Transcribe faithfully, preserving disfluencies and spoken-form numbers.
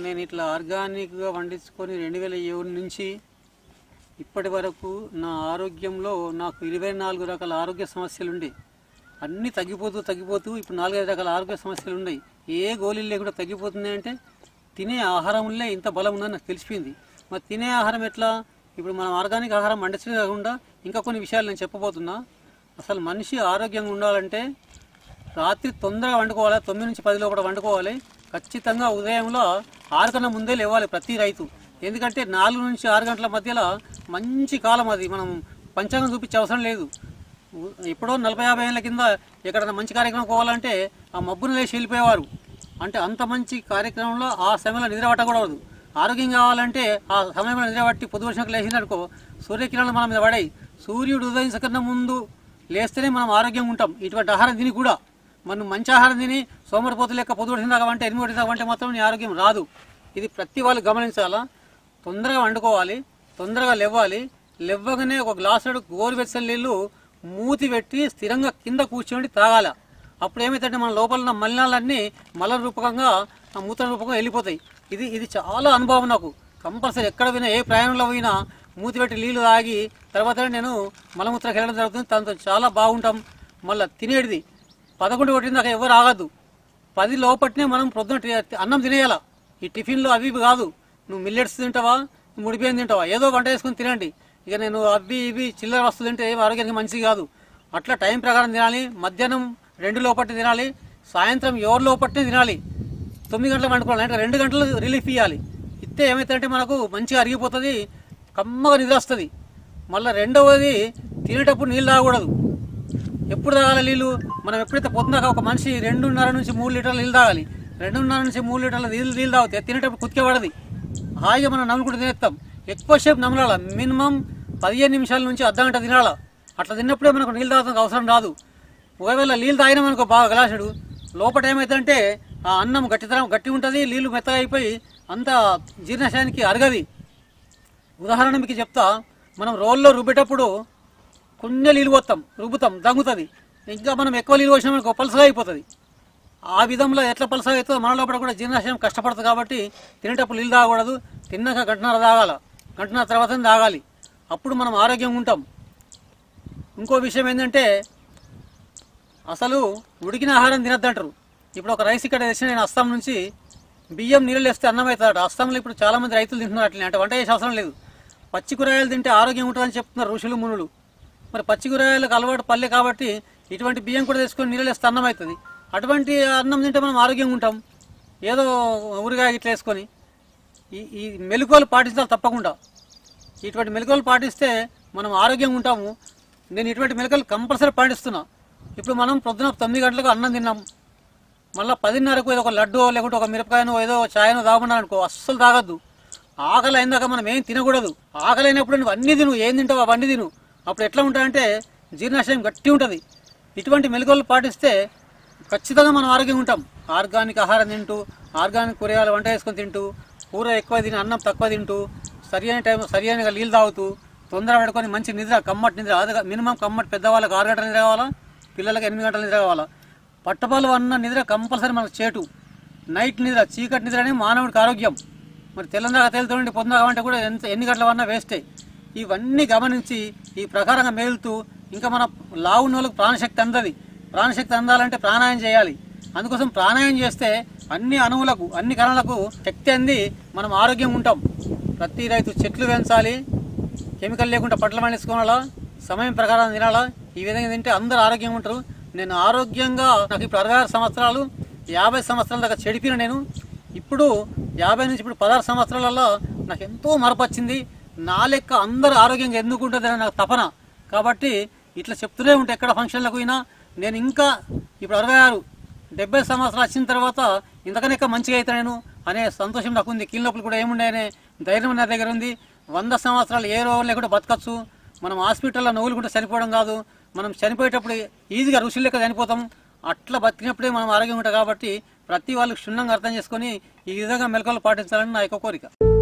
నేను ఇట్లా ఆర్గానిక్గా పండించుకొని రెండు వేల ఏడు నుంచి ఇప్పటి వరకు నా ఆరోగ్యంలో నాకు ఇరవై నాలుగు రకాల ఆరోగ్య సమస్యలు ఉండే, అన్నీ తగ్గిపోతూ తగ్గిపోతూ ఇప్పుడు నాలుగైదు రకాల ఆరోగ్య సమస్యలు ఉన్నాయి. ఏ గోళీలు లేకుండా తగ్గిపోతుంది అంటే తినే ఆహారంలో ఇంత బలం ఉందని నాకు తెలిసిపోయింది. మరి తినే ఆహారం ఎట్లా? ఇప్పుడు మనం ఆర్గానిక్ ఆహారం పండించడం కాకుండా ఇంకా కొన్ని విషయాలు నేను చెప్పబోతున్నా. అసలు మనిషి ఆరోగ్యంగా ఉండాలంటే రాత్రి తొందరగా వండుకోవాలి, తొమ్మిది నుంచి పది లోపల వండుకోవాలి. ఖచ్చితంగా ఉదయంలో ఆరు కన్నా ముందే లేవాలి ప్రతి రైతు. ఎందుకంటే నాలుగు నుంచి ఆరు గంటల మధ్యలో మంచి కాలం అది. మనం పంచాంగం చూపించే అవసరం లేదు. ఎప్పుడో నలభై యాభై ఏళ్ళ కింద ఎక్కడైనా మంచి కార్యక్రమం పోవాలంటే ఆ మబ్బును లేచి వెళ్ళిపోయేవారు. అంటే అంత మంచి కార్యక్రమంలో ఆ సమయంలో నిద్ర పట్టకూడదు. ఆరోగ్యం కావాలంటే ఆ సమయంలో నిద్ర పట్టి పొద్దు వర్షంకి లేచిందనుకో సూర్యకిరణాలు మన మీద పడాయి. సూర్యుడు ఉదయించకన్నా ముందు లేస్తేనే మనం ఆరోగ్యంగా ఉంటాం. ఇటువంటి ఆహారం తిని కూడా మనం మంచి ఆహారం తిని సోమరిపోతు లెక్క పొద్దు వర్షం తాగమంటే ఎనిమిది వర్షం తాగమంటే మాత్రం నీ ఆరోగ్యం రాదు. ఇది ప్రతి వాళ్ళు గమనించాలా. తొందరగా వండుకోవాలి, తొందరగా లేవాలి. లేవగానే ఒక గ్లాసుడు గోరువెచ్చని నీళ్ళు మూతి పెట్టి స్థిరంగా కింద కూర్చోండి తాగాల. అప్పుడు ఏమైతే మన లోపల ఉన్న మలినాలన్నీ మల రూపకంగా మూత్ర రూపకంగా వెళ్ళిపోతాయి. ఇది ఇది చాలా అనుభవం నాకు. కంపల్సరీ ఎక్కడ పోయినా ఏ ప్రయాణంలో పోయినా మూతి పెట్టి నీళ్లు తాగి తర్వాత నేను మలమూత్రకి వెళ్ళడం జరుగుతుంది. దాంతో చాలా బాగుంటాం. మళ్ళీ తినేటిది పదకొండు కొట్టిన దాకా ఎవరు ఆగద్దు. పది లోపట్నే మనం ప్రొద్దున అన్నం తినేయాల. ఈ టిఫిన్లు అవి ఇవి కాదు. నువ్వు మిల్లెట్స్ తింటావా, ముడిపోయిన తింటావా, ఏదో వంట వేసుకొని తినండి. ఇక నేను అవి ఇవి చిల్లర వస్తువులు తింటే ఆరోగ్యానికి మంచిది కాదు. అట్లా టైం ప్రకారం తినాలి. మధ్యాహ్నం రెండు లోపట్టి తినాలి, సాయంత్రం ఏడు లోపట్నే తినాలి. తొమ్మిది గంటలకు వండుకోవాలి అంటే రెండు గంటలు రిలీఫ్ ఇవ్వాలి. ఇస్తే ఏమైతుందంటే మనకు మంచిగా అరిగిపోతుంది, కమ్మగా నిద్ర వస్తుంది. మళ్ళీ రెండవది తినేటప్పుడు నీళ్ళు తాగకూడదు. ఎప్పుడు తాగాలి నీళ్ళు? మనం ఎప్పుడైతే పొద్దున్నాక ఒక మనిషి రెండున్నర నుంచి మూడు లీటర్ల నీళ్ళు తాగాలి. రెండున్నర నుంచి మూడు లీటర్ల నీళ్ళు నీళ్ళు తాగితే తినేటప్పుడు కుతికే పడది. హాయిగా మనం నమ్ముకుంటూ తినేస్తాం. ఎక్కువసేపు నమ్మలాల. మినిమం పదిహేను నిమిషాల నుంచి అర్ధ గంట తినాలా. అట్లా తిన్నప్పుడే మనకు నీళ్ళు తాగడానికి అవసరం రాదు. ఒకవేళ నీళ్ళు తాగినామనుకో బాగా గ్లాసుడు లోపల ఏమైతుందంటే ఆ అన్నం గట్టితనం గట్టి ఉంటుంది, నీళ్ళు మెత్తగా అయిపోయి అంత జీర్ణశయానికి అరగది. ఉదాహరణ మీకు చెప్తా. మనం రోల్లో రుబ్బేటప్పుడు కొన్ని నీళ్ళు పోతాం, రుబ్బుతాం, దగ్గుతుంది. ఇంకా మనం ఎక్కువ నీళ్ళు పోసినామనుకో పలసగా అయిపోతుంది. ఆ విధంలో ఎట్లా పలసగా అవుతుందో మన లోపల కూడా జీర్ణశయం కష్టపడుతుంది. కాబట్టి తినేటప్పుడు నీళ్ళు తాగకూడదు. తిన్నాక గంటన్నర తాగాల, గంటన్నర తర్వాత తాగాలి. అప్పుడు మనం ఆరోగ్యంగా ఉంటాం. ఇంకో విషయం ఏంటంటే అసలు ఉడికిన ఆహారం తినద్దంటారు. ఇప్పుడు ఒక రైస్ ఇక్కడ తెచ్చిన నేను అస్సాం నుంచి బియ్యం నీళ్ళు వేస్తే అన్నం అవుతాడు. అస్సాంలో ఇప్పుడు చాలా మంది రైతులు తింటున్నారు అట్లనే. అంటే వంట చేసే అవసరం లేదు. పచ్చి కూరగాయలు తింటే ఆరోగ్యం ఉంటుందని చెప్తున్నారు ఋషులు మునులు. మరి పచ్చి కూరగాయలకు అలవాటు పల్లె కాబట్టి ఇటువంటి బియ్యం కూడా తెచ్చుకొని నీళ్ళు వేస్తే అన్నం అవుతుంది. అటువంటి అన్నం తింటే మనం ఆరోగ్యంగా ఉంటాం. ఏదో ఊరిగాయ ఇట్లా వేసుకొని ఈ ఈ మెలకువలు పాటించాలి తప్పకుండా. ఇటువంటి మెలకువలు పాటిస్తే మనం ఆరోగ్యంగా ఉంటాము. నేను ఇటువంటి మెలకువలు కంపల్సరీ పాటిస్తున్నా. ఇప్పుడు మనం పొద్దున తొమ్మిది గంటలకు అన్నం తిన్నాం, మళ్ళీ పదిన్నరకు ఏదో ఒక లడ్డు లేకుంటే ఒక మిరపకాయనో ఏదో ఛాయనో తాగమన్నాను అనుకో, అస్సలు తాగద్దు. ఆకలి అయిందాక మనం ఏం తినకూడదు. ఆకలి అయినప్పుడు నువ్వు అన్నీ తిను, ఏం తింటావు అవన్నీ తిను. అప్పుడు ఎట్లా ఉంటాయంటే జీర్ణాశయం గట్టి ఉంటుంది. ఇటువంటి మెలకువలు పాటిస్తే ఖచ్చితంగా మనం ఆరోగ్యంగా ఉంటాం. ఆర్గానిక్ ఆహారం తింటూ, ఆర్గానిక్ కూరగాయలు వంట వేసుకొని తింటూ, కూర ఎక్కువ తిని అన్నం తక్కువ తింటూ, సరి అయిన టైం సరి అయిన నీళ్ళు తాగుతూ, తొందర పెట్టుకొని మంచి నిద్ర, కమ్మటి నిద్ర. అది మినిమం కమ్మటి పెద్దవాళ్ళకి ఆరు గంటల నిద్ర కావాలా, పిల్లలకి ఎనిమిది గంటల నిద్ర కావాలా. పట్టపాలు అన్న నిద్ర కంపల్సరీ మనకు చేటు. నైట్ నిద్ర, చీకటి నిద్ర అనేది మానవుడికి ఆరోగ్యం. మరి తెల్లందాక తేలుతుండి పొద్దున అంటే కూడా ఎంత ఎన్ని గంటల వన్నా వేస్టే. ఇవన్నీ గమనించి ఈ ప్రకారంగా మేలుతూ ఇంకా మన లావున్న వాళ్ళకి ప్రాణశక్తి అందది. ప్రాణశక్తి అందాలంటే ప్రాణాయామం చేయాలి. అందుకోసం ప్రాణాయామం చేస్తే అన్ని అణువులకు, అన్ని కణాలకు శక్తి అంది మనం ఆరోగ్యంగా ఉంటాం. ప్రతి రైతు చెట్లు పెంచాలి, కెమికల్ లేకుండా పంటలు పండించుకోవాలా, సమయం ప్రకారం తినాలా. ఈ విధంగా తింటే అందరూ ఆరోగ్యంగా ఉంటారు. నేను ఆరోగ్యంగా నాకు ఇప్పుడు అరవై ఆరు సంవత్సరాలు, యాభై సంవత్సరాల దాకా చెడిపిన నేను. ఇప్పుడు యాభై నుంచి ఇప్పుడు పదహారు సంవత్సరాలలో నాకు ఎంతో మార్పు వచ్చింది. నా లెక్క అందరూ ఆరోగ్యంగా ఎందుకు ఉంటుందని నాకు తపన. కాబట్టి ఇట్లా చెప్తూనే ఉంటే ఎక్కడ ఫంక్షన్లకు పోయినా నేను ఇంకా ఇప్పుడు అరవై ఆరు డెబ్బై సంవత్సరాలు వచ్చిన తర్వాత ఇంతకనే ఇంకా మంచిగా అవుతా నేను అనే సంతోషం నాకు ఉంది. కీళ్ళ నొప్పులు కూడా ఏముండే అనే ధైర్యం నా దగ్గర ఉంది. వంద సంవత్సరాలు ఏ రోగం లేకుండా బతకచ్చు. మనం హాస్పిటల్లో నవ్వులు కూడా చనిపోవడం కాదు. మనం చనిపోయేటప్పుడు ఈజీగా ఋషులు లెక్క చనిపోతాం. అట్లా బతికినప్పుడే మనం ఆరోగ్యంగా ఉంటాం. కాబట్టి ప్రతి వాళ్ళు క్షుణ్ణంగా అర్థం చేసుకొని ఈ విధంగా మెలకువలు పాటించాలని నా యొక్క కోరిక.